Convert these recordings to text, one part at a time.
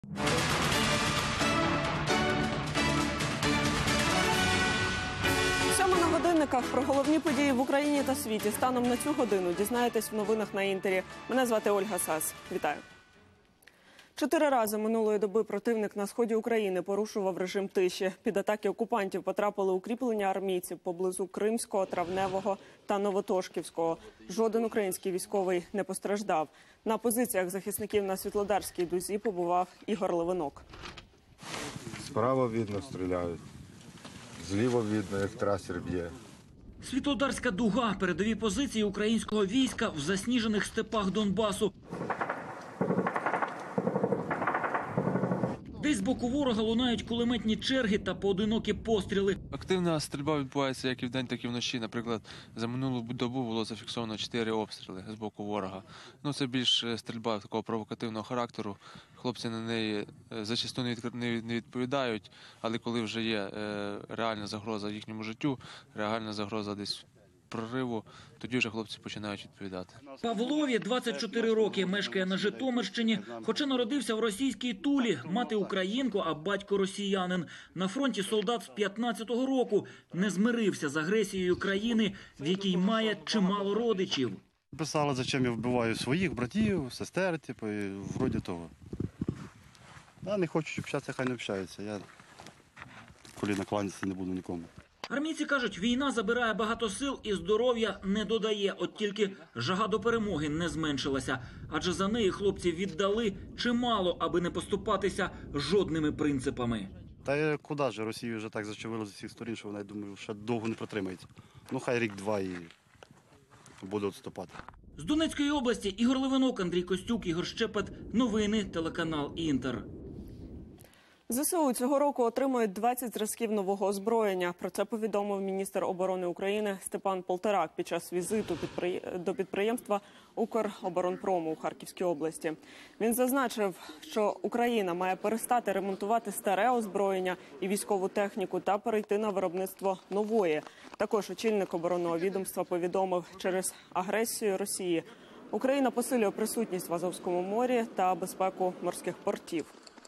Сьома на годинниках про головні події в Україні та світі. Станом на цю годину дізнаєтесь в новинах на Інтері. Мене звати Ольга Сас. Вітаю. 4 рази минулої доби противник на сході України порушував режим тиші. Під атаки окупантів потрапили укріплення армійців поблизу Кримського, Травневого та Новотошківського. Жоден український військовий не постраждав. На позиціях захисників на Світлодарській дузі побував Ігор Левинок. Справа видно стріляють, зліва видно, як трасер б'є. Світлодарська дуга – передові позиції українського війська в засніжених степах Донбасу. Десь з боку ворога лунають кулеметні черги та поодинокі постріли. Активна стрільба відбувається як і вдень, так і вночі. Наприклад, за минулу добу було зафіксовано 4 обстріли з боку ворога. Це більш стрільба такого провокативного характеру. Хлопці на неї зачасту не відповідають, але коли вже є реальна загроза їхньому життю, реальна загроза десь прориву, тоді вже хлопці починають відповідати. Павлові 24 роки, мешкає на Житомирщині, хоча народився в російській Тулі, мати українку, а батько росіянин. На фронті солдат з 15-го року, не змирився з агресією країни, в якій має чимало родичів. Писали, зачем я вбиваю своїх братів, сестер, і вроді того. Не хочуть общатися, хай не общаються. Я коліна кланятися не буду нікому. Армійці кажуть, війна забирає багато сил і здоров'я не додає. От тільки жага до перемоги не зменшилася. Адже за неї хлопці віддали чимало, аби не поступатися жодними принципами. Та куди ж, Росію вже так зачавили з усіх сторін, що вона, я думаю, ще довго не протримається. Хай рік-два і буде відступати. З Донецької області Ігор Левинок, Андрій Костюк, Ігор Щепет. Новини, телеканал Інтер. ЗСУ цього року отримують 20 зразків нового озброєння. Про це повідомив міністр оборони України Степан Полторак під час візиту до підприємства «Укроборонпрому» у Харківській області. Він зазначив, що Україна має перестати ремонтувати старе озброєння і військову техніку та перейти на виробництво нової. Також очільник оборонного відомства повідомив, через агресію Росії Україна посилює присутність в Азовському морі та безпеку морських портів.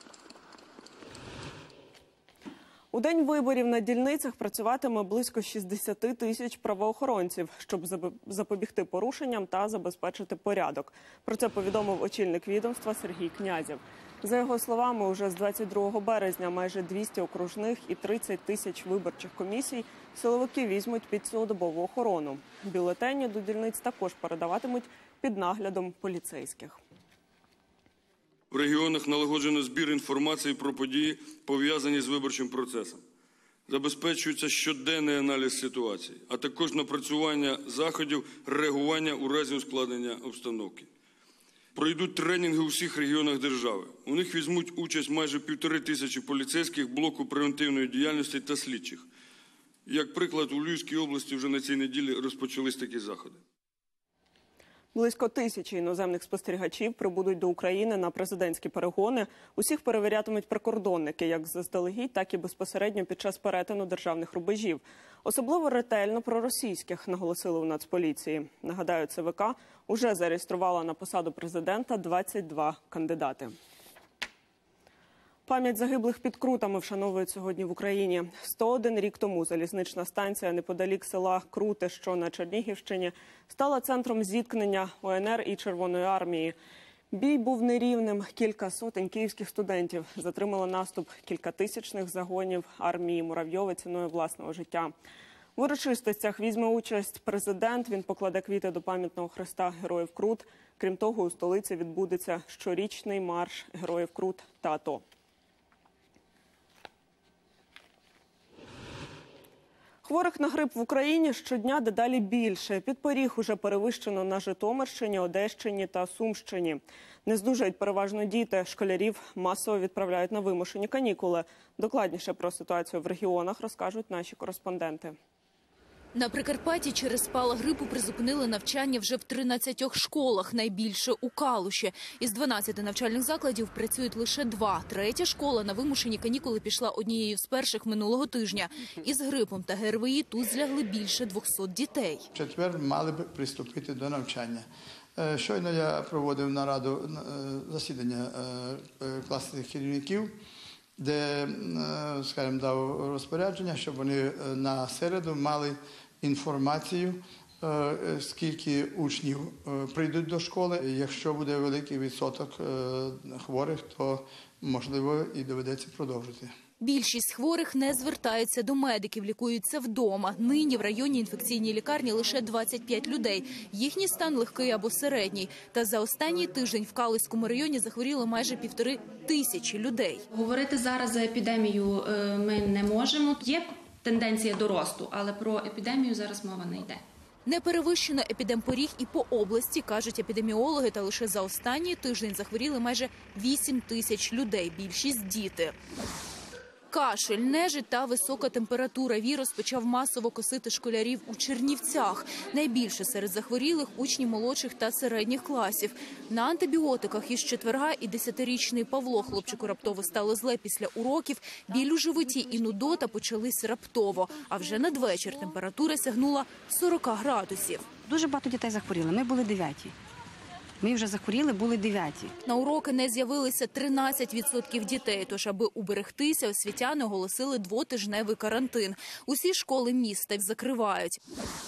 У день виборів на дільницях працюватиме близько 60 тисяч правоохоронців, щоб запобігти порушенням та забезпечити порядок. Про це повідомив очільник відомства Сергій Князєв. За його словами, уже з 22 березня майже 200 окружних і 30 тисяч виборчих комісій силовики візьмуть під цілодобову охорону. Бюлетені до дільниць також передаватимуть під наглядом поліцейських. В регіонах налагоджено збір інформації про події, пов'язані з виборчим процесом. Забезпечується щоденний аналіз ситуації, а також напрацювання заходів реагування у разі ускладнення обстановки. Пройдуть тренінги у всіх регіонах держави. У них візьмуть участь майже 1500 поліцейських блоку превентивної діяльності та слідчих. Як приклад, у Львівській області вже на цій неділі розпочались такі заходи. Близько 1000 іноземних спостерігачів прибудуть до України на президентські перегони. Усіх перевірятимуть прикордонники, як заздалегідь, так і безпосередньо під час перетину державних рубежів. Особливо ретельно проросійських, наголосили у Нацполіції. Нагадаю, ЦВК уже зареєструвала на посаду президента 22 кандидати. Пам'ять загиблих під Крутами вшановують сьогодні в Україні. 101 рік тому залізнична станція неподалік села Круте, що на Чернігівщині, стала центром зіткнення УНР і Червоної армії. Бій був нерівним. Кілька сотень київських студентів затримали наступ кількатисячних загонів армії Муравйова ціною власного життя. В урочистостях візьме участь президент. Він покладе квіти до пам'ятного хреста Героїв Крут. Крім того, у столиці відбудеться щорічний марш Героїв Крут та АТО. Хворих на грип в Україні щодня дедалі більше. Підпоріг уже перевищено на Житомирщині, Одещині та Сумщині. Не здужають переважно діти. Школярів масово відправляють на вимушені канікули. Докладніше про ситуацію в регіонах розкажуть наші кореспонденти. На Прикарпатті через спалах грипу призупинили навчання вже в 13 школах, найбільше у Калуші. Із 12 навчальних закладів працюють лише 2. Третя школа на вимушені канікули пішла однією з перших минулого тижня. Із грипом та ГРВІ тут злягли більше 200 дітей. В четвер мали б приступити до навчання. Щойно я проводив нараду, засідання класних керівників, де, скажімо, дав розпорядження, щоб вони на середу мали інформацію, скільки учнів прийдуть до школи. Якщо буде великий відсоток хворих, то, можливо, і доведеться продовжити. Більшість хворих не звертаються до медиків, лікуються вдома. Нині в районній інфекційній лікарні лише 25 людей. Їхній стан легкий або середній. Та за останній тиждень в Калузькому районі захворіло майже 1500 людей. Говорити зараз за епідемію ми не можемо. Є тенденція до росту, але про епідемію зараз мова не йде. Не перевищено епідемпоріг і по області, кажуть епідеміологи, та лише за останній тиждень захворіли майже 8000 людей, більшість – діти. Кашель, нежить та висока температура. Вірус почав масово косити школярів у Чернівцях. Найбільше серед захворілих – учні молодших та середніх класів. На антибіотиках із четверга і 10-річний Павло. Хлопчику раптово стало зле після уроків. Біль у животі і нудота почались раптово. А вже надвечір температура сягнула 40 градусів. Дуже багато дітей захворіли. Ми були 9-ті. Ми вже захворіли, були 9-ті. На уроки не з'явилися 13% дітей. Тож, аби уберегтися, освітяни оголосили 2-тижневий карантин. Усі школи міста їх закривають.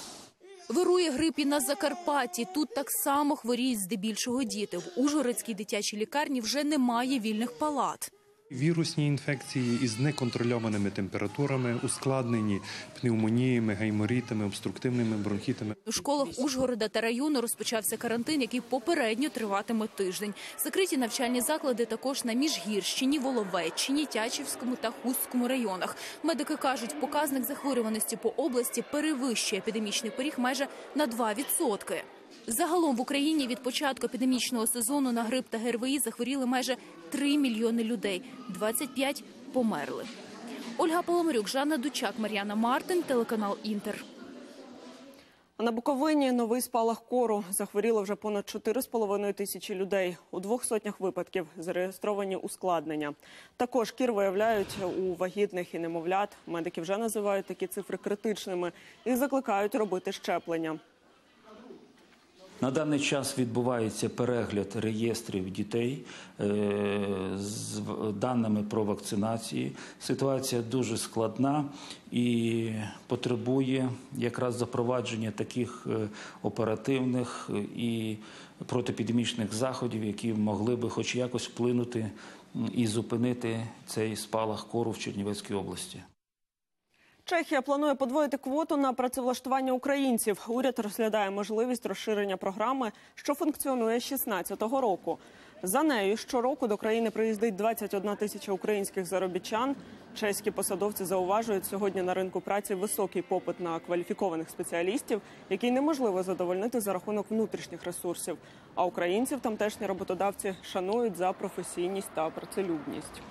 Вирує грип і на Закарпатті. Тут так само хворіють здебільшого діти. В Ужгородській дитячій лікарні вже немає вільних палат. Вірусні інфекції із неконтрольованими температурами, ускладнені пневмоніями, гайморітами, обструктивними бронхітами. У школах Ужгорода та району розпочався карантин, який попередньо триватиме тиждень. Закриті навчальні заклади також на Міжгірщині, Воловеччині, Тячівському та Хустському районах. Медики кажуть, показник захворюваності по області перевищує епідемічний поріг майже на 2%. Загалом в Україні від початку епідемічного сезону на грип та ГРВІ захворіли майже 3 мільйони людей. 25 померли. Ольга Поломарюк, Жанна Дучак, Мар'яна Мартин, телеканал «Інтер». На Буковині новий спалах кору. Захворіло вже понад 4,5 тисячі людей. У 200 випадків зареєстровані ускладнення. Також кір виявляють у вагітних і немовлят. Медики вже називають такі цифри критичними і закликають робити щеплення. На даний час відбувається перегляд реєстрів дітей з даними про вакцинацію. Ситуація дуже складна і потребує якраз запровадження таких оперативних і протиепідемічних заходів, які могли би хоч якось вплинути і зупинити цей спалах кору в Чернівецькій області. Чехія планує подвоїти квоту на працевлаштування українців. Уряд розглядає можливість розширення програми, що функціонує з 2016 року. За нею щороку до країни приїздить 21 тисяча українських заробітчан. Чеські посадовці зауважують, сьогодні на ринку праці високий попит на кваліфікованих спеціалістів, який неможливо задовольнити за рахунок внутрішніх ресурсів. А українців тамтешні роботодавці шанують за професійність та працелюбність.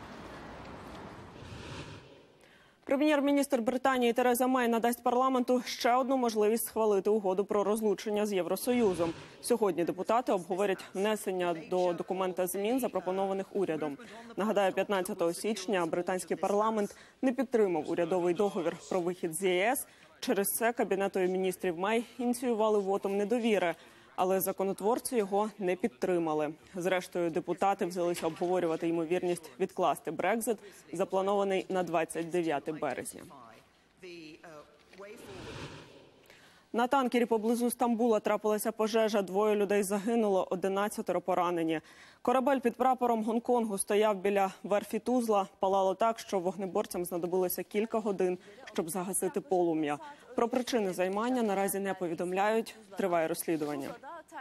Прем'єр-міністр Британії Тереза Мей надасть парламенту ще одну можливість схвалити угоду про розлучення з Євросоюзом. Сьогодні депутати обговорять внесення до документа змін, запропонованих урядом. Нагадаю, 15 січня британський парламент не підтримав урядовий договір про вихід з ЄС. Через це Кабінетою міністрів Мей ініціювали вотум недовіри. Але законотворці його не підтримали. Зрештою, депутати взялися обговорювати ймовірність відкласти Брекзит, запланований на 29 березня. На танкері поблизу Стамбула трапилася пожежа. 2 людей загинуло, 11 поранені. Корабель під прапором Гонконгу стояв біля верфі Тузла. Палало так, що вогнеборцям знадобилося кілька годин, щоб загасити полум'я. Про причини займання наразі не повідомляють. Триває розслідування.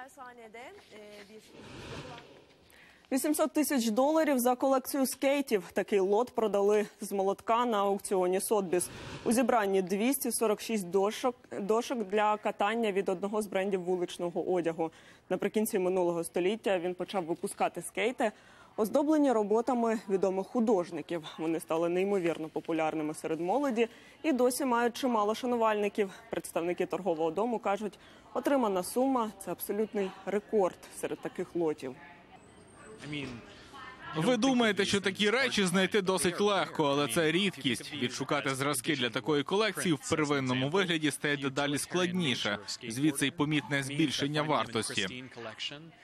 $800 тисяч за колекцію скейтів. Такий лот продали з молотка на аукціоні Сотбіс. У зібранні 246 дошок для катання від одного з брендів вуличного одягу. Наприкінці минулого століття він почав випускати скейти, оздоблені роботами відомих художників. Вони стали неймовірно популярними серед молоді і досі мають чимало шанувальників. Представники торгового дому кажуть, отримана сума – це абсолютний рекорд серед таких лотів. Ви думаєте, що такі речі знайти досить легко, але це рідкість. Відшукати зразки для такої колекції в первинному вигляді стає дедалі складніше. Звідси й помітне збільшення вартості.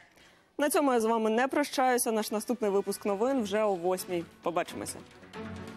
На цьому я з вами не прощаюся. Наш наступний випуск новин вже о 8:00. Побачимося.